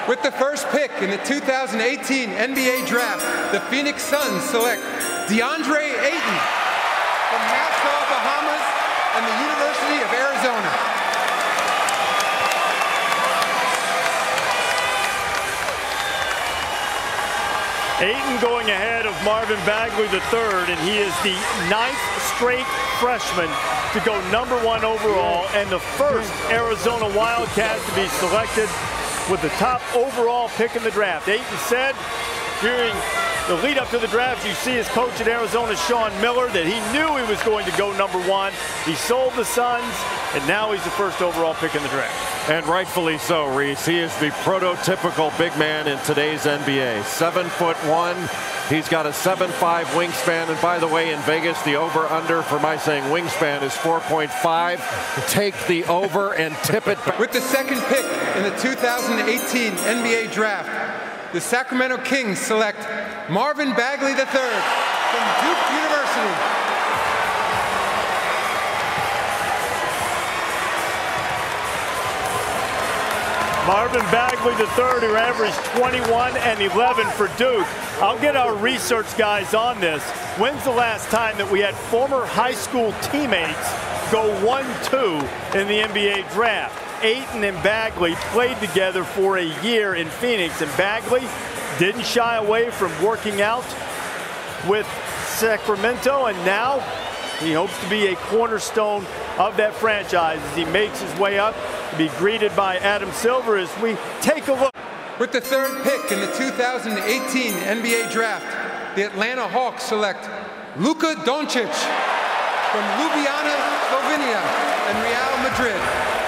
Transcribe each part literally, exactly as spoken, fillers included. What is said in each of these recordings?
With the first pick in the two thousand eighteen N B A Draft, the Phoenix Suns select DeAndre Ayton from Nassau, Bahamas, and the University of Arizona. Ayton going ahead of Marvin Bagley the third, and he is the ninth straight freshman to go number one overall and the first Arizona Wildcat to be selected with the top overall pick in the draft. Ayton said during the lead up to the draft, you see his coach at Arizona, Sean Miller, that he knew he was going to go number one. He sold the Suns, and now he's the first overall pick in the draft. And rightfully so, Reese. He is the prototypical big man in today's N B A. Seven foot one. He's got a seven five wingspan. And by the way, in Vegas, the over-under for my saying wingspan is four point five. Take the over and tip it back. With the second pick in the two thousand eighteen N B A Draft, the Sacramento Kings select Marvin Bagley the third from Duke University. Marvin Bagley the third, who averaged twenty-one and eleven for Duke. I'll get our research guys on this. When's the last time that we had former high school teammates go one two in the N B A Draft? Ayton and Bagley played together for a year in Phoenix, and Bagley didn't shy away from working out with Sacramento, and now he hopes to be a cornerstone of that franchise as he makes his way up to be greeted by Adam Silver as we take a look. With the third pick in the two thousand eighteen N B A Draft, the Atlanta Hawks select Luka Doncic from Ljubljana, Slovenia, and Real Madrid.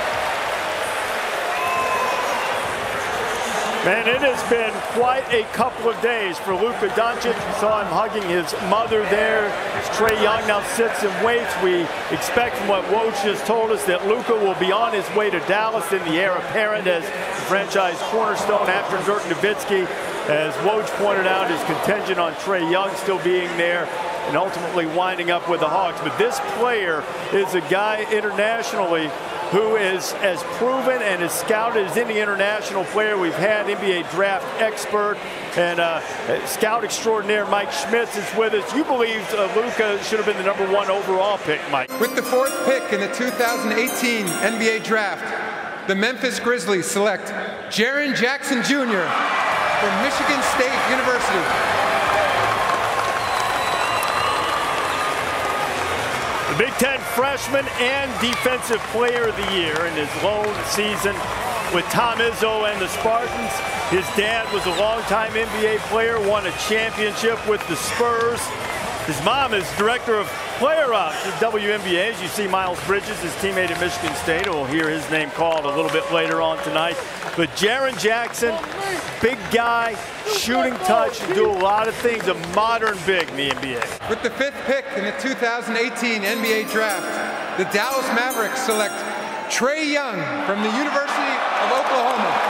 Man, it has been quite a couple of days for Luka Doncic. We saw him hugging his mother there as Trae Young now sits and waits. We expect from what Woj just told us that Luka will be on his way to Dallas in the heir apparent as the franchise cornerstone after Dirk Nowitzki. As Woj pointed out, his contingent on Trae Young still being there and ultimately winding up with the Hawks. But this player is a guy internationally who is as proven and as scouted as any international player we've had. N B A Draft expert and uh, scout extraordinaire Mike Schmitz is with us. You believe uh, Luka should have been the number one overall pick, Mike? With the fourth pick in the two thousand eighteen N B A Draft, the Memphis Grizzlies select Jaren Jackson Junior from Michigan State University. The Big Ten freshman and defensive player of the year in his lone season with Tom Izzo and the Spartans. His dad was a longtime N B A player, won a championship with the Spurs. His mom is director of player ops at W N B A. As you see Miles Bridges, his teammate at Michigan State. We'll hear his name called a little bit later on tonight. But Jaren Jackson, big guy, shooting touch, do a lot of things, a modern big in the N B A. With the fifth pick in the two thousand eighteen N B A Draft, the Dallas Mavericks select Trae Young from the University of Oklahoma.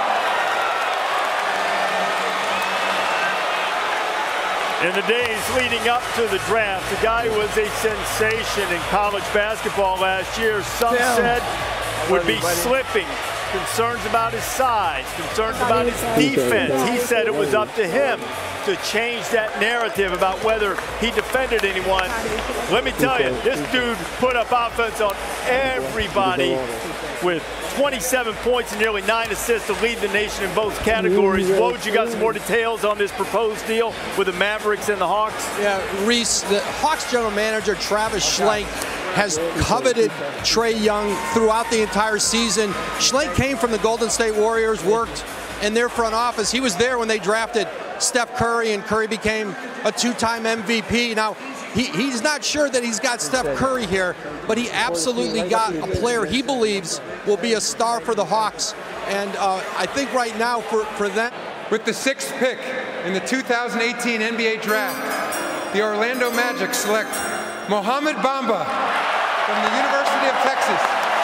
In the days leading up to the draft, the guy who was a sensation in college basketball last year, some Down. said would be slipping. Concerns about his size, concerns about his defense. He said it was up to him to change that narrative about whether he defended anyone. Let me tell you, this dude put up offense on everybody with twenty-seven points and nearly nine assists to lead the nation in both categories. Woj, you got some more details on this proposed deal with the Mavericks and the Hawks? Yeah, Reese, the Hawks general manager, Travis Schlenk, has coveted Trae Young throughout the entire season. Schlenk came from the Golden State Warriors, worked in their front office. He was there when they drafted Steph Curry, and Curry became a two-time M V P. Now, he, he's not sure that he's got Steph Curry here, but he absolutely got a player he believes will be a star for the Hawks. And uh, I think right now for, for them. With the sixth pick in the two thousand eighteen N B A Draft, the Orlando Magic select Mohamed Bamba from the University of Texas.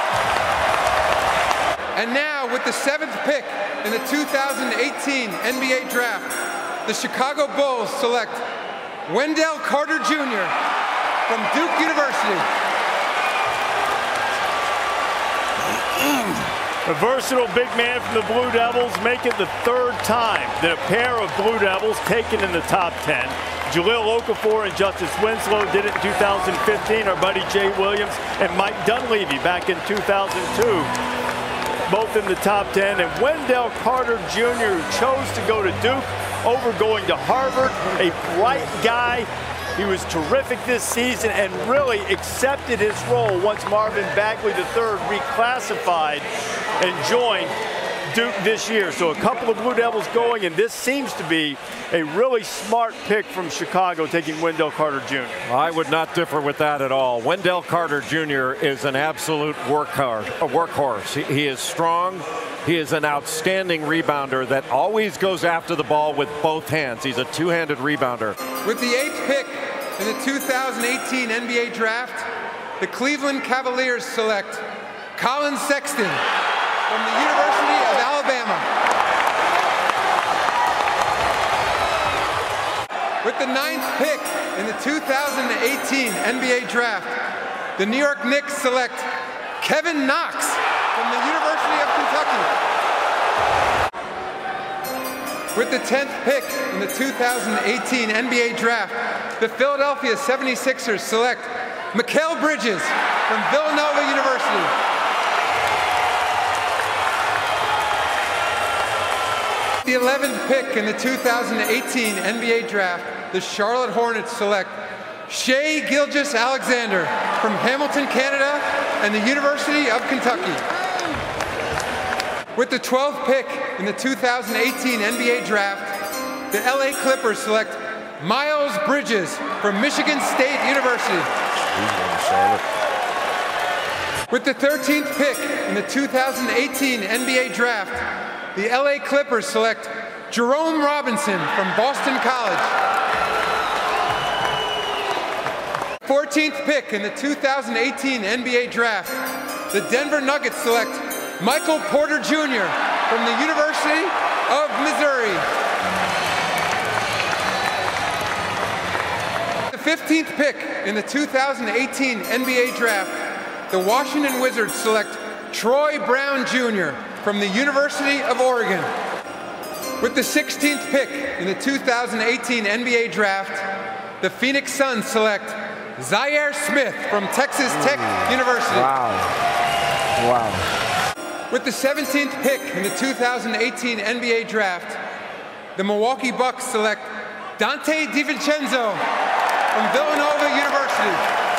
And now with the seventh pick in the two thousand eighteen N B A Draft, the Chicago Bulls select Wendell Carter Junior from Duke University. A versatile big man from the Blue Devils, make it the third time that a pair of Blue Devils taken in the top ten. Jahlil Okafor and Justice Winslow did it in two thousand fifteen. Our buddy Jay Williams and Mike Dunleavy back in two thousand two. Both in the top ten. And Wendell Carter Junior, who chose to go to Duke over going to Harvard, a bright guy. He was terrific this season and really accepted his role once Marvin Bagley the third reclassified and joined Duke this year. So a couple of Blue Devils going, and this seems to be a really smart pick from Chicago, taking Wendell Carter Junior I would not differ with that at all. Wendell Carter Junior is an absolute workhorse. A workhorse. He, he is strong. He is an outstanding rebounder that always goes after the ball with both hands. He's a two-handed rebounder. With the eighth pick in the two thousand eighteen N B A Draft, the Cleveland Cavaliers select Colin Sexton from the University of Alabama. With the ninth pick in the two thousand eighteen N B A Draft, the New York Knicks select Kevin Knox from the University of Kentucky. With the tenth pick in the two thousand eighteen N B A Draft, the Philadelphia seventy-sixers select Mikal Bridges from Villanova University. The eleventh pick in the two thousand eighteen N B A Draft, the Charlotte Hornets select Shai Gilgeous-Alexander from Hamilton, Canada, and the University of Kentucky. With the twelfth pick in the two thousand eighteen N B A Draft, the L A Clippers select Miles Bridges from Michigan State University. With the thirteenth pick in the two thousand eighteen N B A Draft, the L A Clippers select Jerome Robinson from Boston College. fourteenth pick in the two thousand eighteen N B A Draft, the Denver Nuggets select Michael Porter Junior from the University of Missouri. The fifteenth pick in the two thousand eighteen N B A Draft, the Washington Wizards select Troy Brown Junior from the University of Oregon. With the sixteenth pick in the two thousand eighteen N B A Draft, the Phoenix Suns select Zaire Smith from Texas Tech University. Wow. Wow. With the seventeenth pick in the two thousand eighteen N B A Draft, the Milwaukee Bucks select Dante DiVincenzo from Villanova University.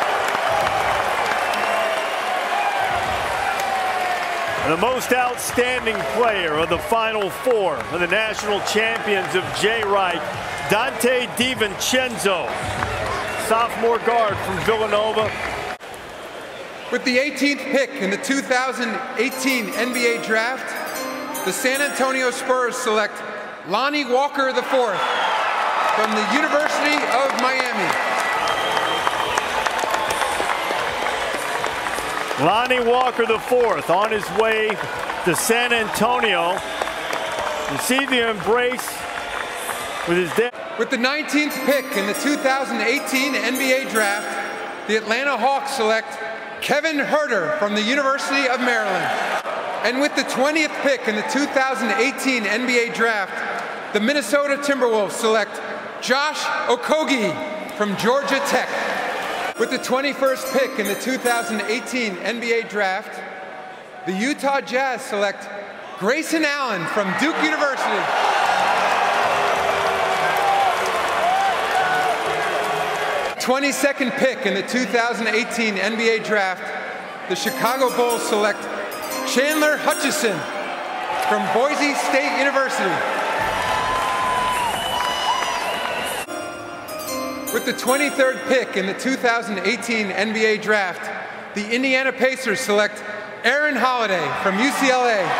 The most outstanding player of the Final Four of the national champions of Jay Wright, Dante DiVincenzo, sophomore guard from Villanova. With the eighteenth pick in the two thousand eighteen N B A Draft, the San Antonio Spurs select Lonnie Walker the fourth from the University of Miami. Lonnie Walker the fourth on his way to San Antonio. You see the embrace with his dad. With the nineteenth pick in the two thousand eighteen N B A Draft, the Atlanta Hawks select Kevin Huerter from the University of Maryland. And with the twentieth pick in the two thousand eighteen N B A Draft, the Minnesota Timberwolves select Josh Okogie from Georgia Tech. With the twenty-first pick in the two thousand eighteen N B A Draft, the Utah Jazz select Grayson Allen from Duke University. twenty-second pick in the two thousand eighteen N B A Draft, the Chicago Bulls select Chandler Hutchison from Boise State University. With the twenty-third pick in the two thousand eighteen N B A Draft, the Indiana Pacers select Aaron Holiday from U C L A.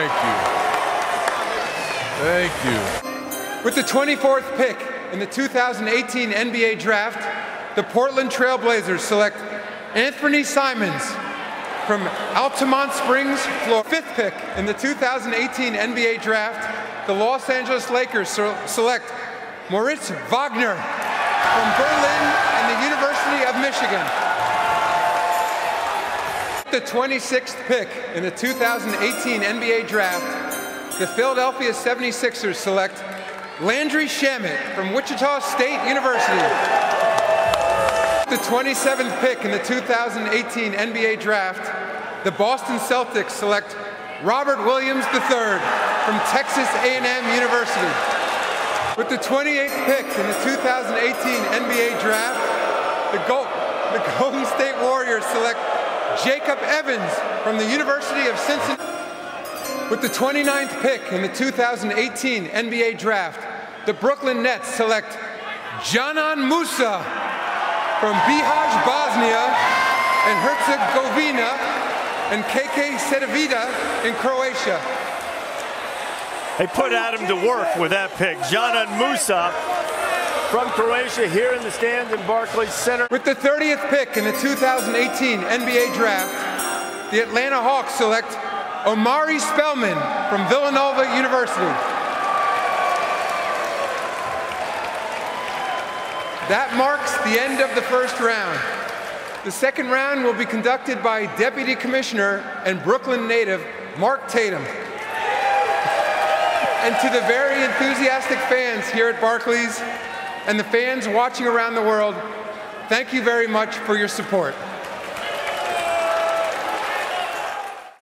Thank you. Thank you. With the twenty-fourth pick in the two thousand eighteen N B A Draft, the Portland Trail Blazers select Anthony Simons from Altamont Springs, Florida. Fifth pick in the two thousand eighteen N B A Draft, the Los Angeles Lakers select Moritz Wagner from Berlin and the University of Michigan. With the twenty-sixth pick in the two thousand eighteen N B A Draft, the Philadelphia seventy-sixers select Landry Shamet from Wichita State University. The twenty-seventh pick in the two thousand eighteen N B A Draft, the Boston Celtics select Robert Williams the third from Texas A and M University. With the twenty-eighth pick in the two thousand eighteen N B A Draft, the, Go the Golden State Warriors select Jacob Evans from the University of Cincinnati. With the twenty-ninth pick in the two thousand eighteen N B A Draft, the Brooklyn Nets select Canan Musa from Bihać, Bosnia and Herzegovina and K K Cedevita in Croatia. They put Adam to work with that pick. Canan Musa from Croatia here in the stands in Barclays Center. With the thirtieth pick in the two thousand eighteen N B A Draft, the Atlanta Hawks select Omari Spellman from Villanova University. That marks the end of the first round. The second round will be conducted by Deputy Commissioner and Brooklyn native Mark Tatum. And to the very enthusiastic fans here at Barclays and the fans watching around the world, thank you very much for your support.